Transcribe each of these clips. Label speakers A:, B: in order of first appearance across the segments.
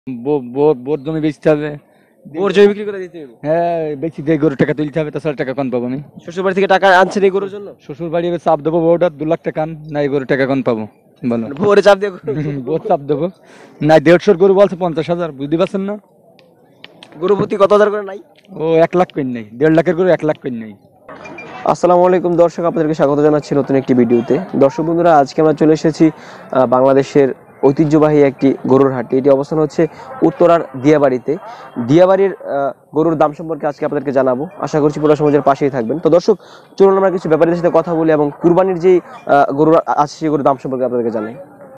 A: Bore জমি বেচতে হবে।
B: বোর জমি বিক্রি করে দিতে হবে।
A: হ্যাঁ, বেচি দিয়ে গরুর টাকা তুলতে হবে, তাছাড়া টাকা কোন পাবো আমি?
B: শ্বশুর বাড়ি থেকে টাকা আনছেন এই গরুর জন্য?
A: শ্বশুর বাড়ি এবার চাপ দেবো, বউটা 2 লাখ টাকা আন, না এই গরুর টাকা কোন পাবো বলো?
B: মানে ভোরে চাপ দিয়ে
A: বউ চাপ দেবো না, 150 গরু বলছে 50,000, বুঝতে পারছেন না?
B: গরু প্রতি কত হাজার করে নাই?
A: ও 1 লাখ কই নাই, 1.5 লাখের গরু 1 লাখ কই নাই।
B: আসসালামু আলাইকুম দর্শক, আপনাদেরকে স্বাগত জানাচ্ছি নতুন একটি ভিডিওতে। দর্শক বন্ধুরা, আজকে আমরা চলে এসেছি বাংলাদেশের ঐতিহ্যবাহী একটি গরুর হাটে। এটি অবস্থান হচ্ছে উত্তরার দিয়াবাড়িতে। দিয়াবাড়ির গরুর দাম সম্পর্কে আজকে আপনাদেরকে জানাবো। আশা করছি পুরো সমাজের পাশেই থাকবেন। তো দর্শক, চলুন আমরা কিছু ব্যাপারীদের সাথে কথা বলি এবং কুরবানির যেই গরুর আছে সেই গরুর দাম সম্পর্কে আপনাদেরকে জানাই।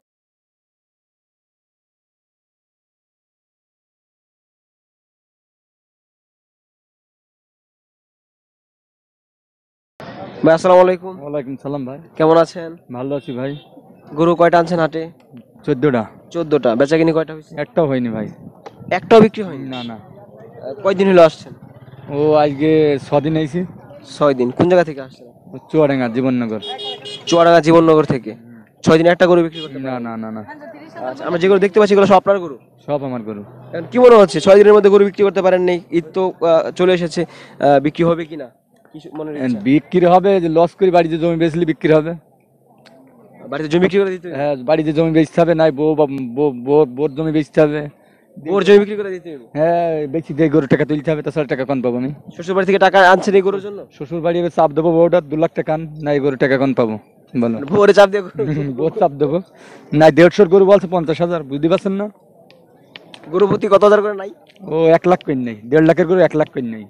B: ভাই আসসালামু আলাইকুম।
A: ওয়ালাইকুম সালাম ভাই।
B: কেমন আছেন?
A: ভালো আছি ভাই।
B: গরু কয়টা আনছেন হাটে?
A: 14টা।
B: 14টা। বেচাকিনি কয়টা হয়েছে?
A: একটাও হয়নি ভাই।
B: একটাও বিক্রি হয়নি?
A: না না।
B: কয়দিন হলো আসছেন?
A: ও আজকে 6 দিন আইছি।
B: 6 দিন। কোন জায়গা থেকে আসছেন?
A: চুয়াডাঙ্গা, জীবননগর।
B: চুয়াডাঙ্গা জীবননগর থেকে। 6 দিন একটা গরু বিক্রি করতে
A: না
B: পারেন?
A: না না না,
B: আচ্ছা, আমরা যে গরু দেখতে পাচ্ছি এগুলো সব আপনার গরু?
A: সব আমার গরু।
B: এখন কি মনে হচ্ছে 6 দিনের মধ্যে গরু বিক্রি করতে পারেন নাই? ঈদ তো চলে এসেছে, বিক্রি হবে কিনা কিছু মনে হচ্ছে?
A: বিক্রি হবে, যে লস করে বাড়িতে জমি বেচলে বিক্রি হবে।
B: বাড়িতে জমি বিক্রি করে দিতে হবে?
A: হ্যাঁ, বাড়িতে জমি বেচতে হবে, নাই বোর জমি বেচতে হবে।
B: বোর জমি বিক্রি করে দিতে হবে?
A: হ্যাঁ, বেচি দিয়ে গরুর টাকা তুলতে হবে, তাছাড়া টাকা কোন পাবো আমি?
B: শ্বশুর বাড়ি থেকে টাকা আনছেন এই গরুর জন্য?
A: শ্বশুর বাড়ি এবার চাপ দেবো, বউটা 2 লাখ টাকা আন, না এই গরুর টাকা কোন পাবো বলো?
B: মানে ভোরে চাপ দিয়ে
A: বউ চাপ দেবো না, 150 গরু বলছে 50,000, বুঝতে পারছেন না?
B: গরু প্রতি কত হাজার করে নাই?
A: ও 1 লাখ কই নাই, 1.5 লাখের গরু 1 লাখ কই নাই।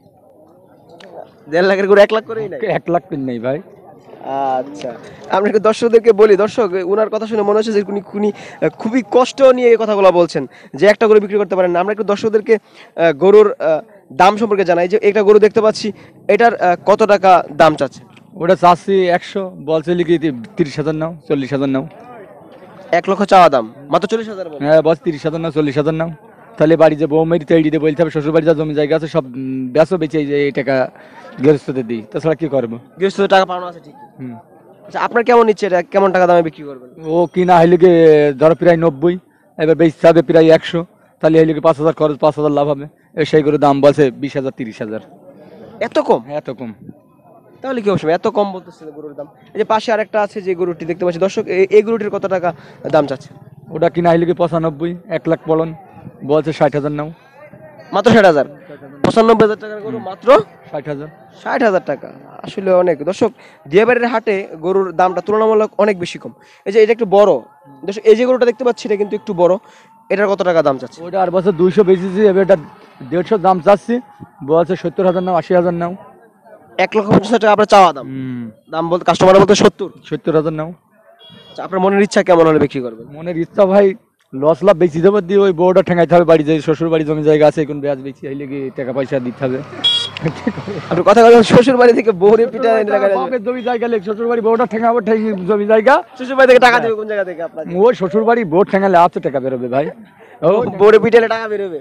B: 1.5 লাখের গরু 1 লাখ করেই নাই?
A: 1 লাখ কই নাই ভাই।
B: আচ্ছা, আমরা একটু দর্শকদেরকে বলি। দর্শক, উনার কথা শুনে মনে হচ্ছে যে উনি খুবই কষ্ট নিয়ে এই কথাগুলো বলছেন যে একটা গরু বিক্রি করতে পারেন না। আমরা একটু দর্শকদেরকে গরুর দাম সম্পর্কে জানাই যে একটা গরু দেখতে পাচ্ছি, এটার কত টাকা দাম চাচ্ছে?
A: ওটা চাচ্ছি 100, বলছে লিখি 30,000 নাও, 40,000 নাও।
B: 1 লক্ষ চাওয়া দাম, মাত্র 40,000 বলে?
A: হ্যাঁ, বস 30,000 নাও, 40,000 নাও। তাহলে বাড়ি যে বউ মেরি তৈরি দিয়ে বলতে হবে, শ্বশুর বাড়ি যা জমি জায়গা আছে সব বেচো, বেচে এই টাকা গৃহস্থদের দিই, তাছাড়া কি করবো?
B: গৃহস্থদের টাকা পাওনা আছে ঠিক।
A: হুম।
B: আচ্ছা, আপনার কেমন ইচ্ছে, এটা কেমন টাকা দামে বিক্রি করবেন?
A: ও কিনা হইলে কি ধরো প্রায় 90, এবার বেচতে হবে প্রায় 100, তাহলে হইলে কি 5,000 খরচ, 5,000 লাভ হবে। সেই করে দাম বলছে 20,000, 30,000।
B: এত কম?
A: এত কম?
B: তাহলে কি অবশ্যই এত কম বলতেছে গরুর দাম? এই যে পাশে আরেকটা আছে যে গরুটি দেখতে পাচ্ছি দর্শক, এই গরুটির কত টাকা দাম চাচ্ছে?
A: ওটা কিনা হইলে কি 95, 1 লাখ বলন, বলছে 60,000 নাও।
B: মাত্র 60,000? 95,000 টাকার গরু মাত্র
A: 60,000।
B: 60,000 টাকা আসলে অনেক। দর্শক, দিয়াবাড়ির হাটে গরুর দামটা তুলনামূলক অনেক বেশি কম। এই যে এটা একটু বড় দর্শক, এই যে গরুটা দেখতে পাচ্ছি এটা কিন্তু একটু বড়। এটার কত টাকা দাম চাচ্ছে?
A: ওটা আর বছর 200 বেচেছি, এবার এটা 150 দাম চাচ্ছি, বলছে 70,000 নাও, 80,000 নাও।
B: 1,50,000 টাকা আপনার চাওয়া দাম? দাম বলতে কাস্টমার বলতে 70?
A: 70,000 নাও।
B: আচ্ছা, আপনার মনের ইচ্ছা কেমন হলে বিক্রি করবেন?
A: মনের ইচ্ছা ভাই, লস লাভ বেশি দেবো, দিয়ে ওই বউটা ঠেঙাইতে হবে, বাড়ি যাই শ্বশুর বাড়ি জমি জায়গা আছে, এখন ব্যাজ বেশি হইলে কি টাকা পয়সা দিতে হবে।
B: আপনি কথা বলেন, শ্বশুর বাড়ি থেকে বউরে পিঠা এনে টাকা দেবে?
A: বাপের জমি জায়গা লেখ, শ্বশুর বাড়ি বউটা ঠেঙাবো, জমি জায়গা।
B: শ্বশুর বাড়ি থেকে টাকা দেবে কোন জায়গা থেকে আপনাকে?
A: ওই শ্বশুর বাড়ি বউ ঠেঙালে আছে টাকা বেরোবে ভাই। ও
B: বউরে পিঠা এলে টাকা বেরোবে?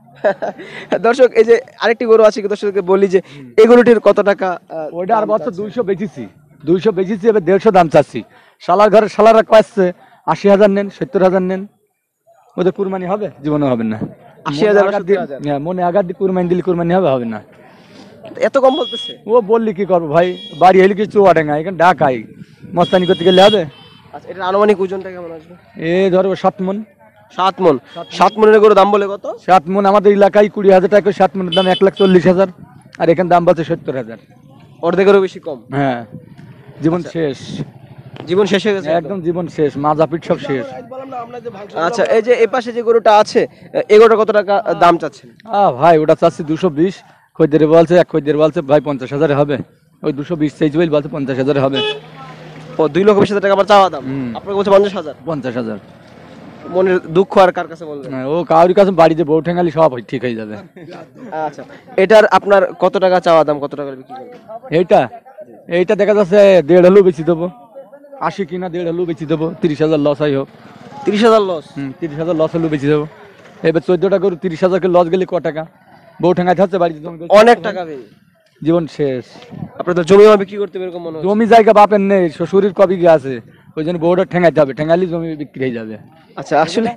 B: দর্শক, এই যে আরেকটি গরু আছে, দর্শককে বলি যে এই গরুটির কত টাকা?
A: ওইটা আর বছর 200 বেচেছি, 200 বেচেছি, এবার 150 দাম চাচ্ছি। শালার ঘরে শালারা কয়েছে 80,000 নেন, 70,000 নেন, ওদের কুরবানি হবে? জীবনে হবে না।
B: 80,000,
A: হ্যাঁ, মনে আঘাত দিয়ে কুরবানি দিলে কুরবানি হবে? হবে না।
B: এত কম বলতেছে?
A: ও বললি কি করবো ভাই, বাড়ি হইলে কিছু চুয়াডাঙ্গা, এখানে ঢাকাই মস্তানি করতে গেলে হবে?
B: আচ্ছা, এটার আনুমানিক ওজনটা কেমন আসবে?
A: এ ধরো 7 মন।
B: 7 মন? 7 মনের গরু দাম বলে কত?
A: 7 মন আমাদের এলাকায় 20,000 টাকা, 7 মনের দাম 1,40,000, আর এখানে দাম বলছে 70,000।
B: অর্ধেকেরও বেশি কম?
A: হ্যাঁ, জীবন শেষ,
B: জীবন শেষ হয়ে গেছে
A: একদম জীবন শেষ, মাজাপিট সব শেষ।
B: আচ্ছা, এই যে এই পাশে যে গরুটা আছে, এই গরুটা কত টাকা দাম চাচ্ছেন?
A: ভাই ওটা চাচ্ছি 220, খদ্দের বলছে, এক খদ্দের বলছে ভাই 50,000 হবে, ওই 220 চাইছি বলছে 50,000 হবে।
B: ও 2,20,000 টাকা আমার চাওয়া দাম, আপনাকে বলছে 50,000?
A: 50,000।
B: মনের দুঃখ আর কার কাছে বলবেন?
A: ও কাউরির কাছে বাড়িতে বউ ঠেঙালি সব ঠিক হয়ে যাবে।
B: আচ্ছা, এটার আপনার কত টাকা চাওয়া দাম, কত টাকা বিক্রি করবেন?
A: এইটা এইটা দেখা যাচ্ছে 1.5 হলেও বেশি দেবো, 80 কিনা 1.5 হলেও বেশি দেবো, 30,000 লস হয় হোক।
B: 30,000 লস?
A: 30,000 লস হলেও বেশি দেবো। এবার 14টা করে 30,000 লস গেলে ক টাকা? বউ ঠেঙাইতে হচ্ছে বাড়িতে,
B: অনেক টাকা ভাই,
A: জীবন শেষ।
B: আপনার তো জমি বিক্রি করতে এরকম মনে হচ্ছে?
A: জমি জায়গা বাপের নেই, শ্বশুরের কবি আছে, ওই জন্য বউটা ঠেঙাইতে হবে, ঠেঙালি জমি বিক্রি হয়ে যাবে।
B: আচ্ছা, আসলে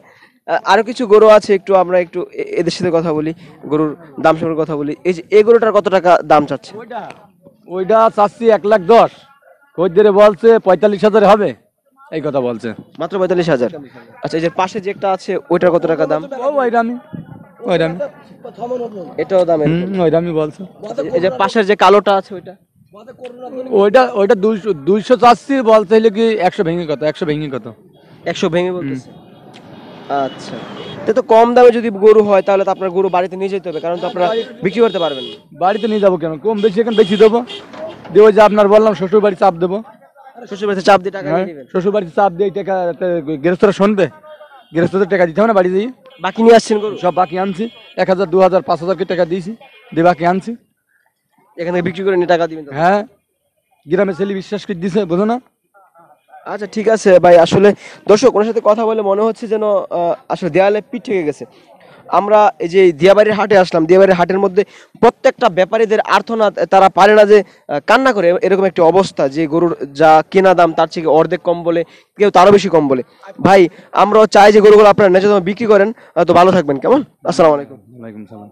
B: আরো কিছু গরু আছে, একটু আমরা একটু এদের সাথে কথা বলি, গরুর দাম সম্পর্কে কথা বলি। এই যে এই গরুটার কত টাকা দাম চাচ্ছে?
A: ওইটা চাচ্ছি 1,10,000, খদ্দেরে বলছে 45,000 হবে, এই কথা বলছে।
B: মাত্র 45,000। আচ্ছা, এই যে পাশে যে একটা আছে ওইটার কত টাকা দাম?
A: ওইরামি ওইরামি
B: এটাও দাম এরকম?
A: ওইরামি বলছে।
B: এই যে পাশের যে কালোটা আছে ওইটা?
A: ওইটা ওইটা 200 চাচ্ছি, বলতে হলে কি 100 ভেঙে কত, 100 ভেঙে কত।
B: 100 ভেঙে বলতেছে? আচ্ছা, তো কম দামে যদি গরু হয় তাহলে তো আপনার গরু বাড়িতে নিয়ে যেতে হবে, কারণ তো আপনারা বিক্রি করতে পারবেন না।
A: বাড়িতে নিয়ে যাবো কেন, কম বেশি এখন বেশি দেবো, দিয়ে ওই যে আপনার বললাম শ্বশুর বাড়ি চাপ দেবো।
B: শ্বশুর বাড়িতে চাপ দিয়ে টাকা
A: হ্যাঁ,
B: নিয়ে নেবেন?
A: শ্বশুর বাড়িতে চাপ দিয়ে টাকা গৃহস্থরা শুনবে, গৃহস্থদের টাকা দিতে হবে না, বাড়ি দিয়ে
B: বাকি নিয়ে আসছেন গরু?
A: সব বাকি আনছি, 1,000 2,000 5,000 কে টাকা দিয়েছি, দিয়ে বাকি আনছি।
B: এখান থেকে বিক্রি করে নিয়ে টাকা দিবেন তো?
A: হ্যাঁ, গ্রামে ছেলে বিশ্বাস করে দিছে, বুঝো না।
B: আচ্ছা ঠিক আছে ভাই, আসলে দর্শক ওনার সাথে কথা বলে মনে হচ্ছে যেন আসলে দেয়ালে পিঠ থেকে গেছে। আমরা এই যে দিয়াবাড়ির হাটে আসলাম, দিয়াবাড়ির হাটের মধ্যে প্রত্যেকটা ব্যাপারীদের আর্তনাদ, তারা পারে না যে কান্না করে, এরকম একটি অবস্থা যে গরুর যা কেনা দাম তার থেকে অর্ধেক কম বলে, কেউ তারও বেশি কম বলে। ভাই আমরাও চাই যে গরুগুলো আপনারা ন্যায্য দামে বিক্রি করেন। তো ভালো থাকবেন, কেমন? আসসালামু আলাইকুম।
A: ওয়ালাইকুম সালাম।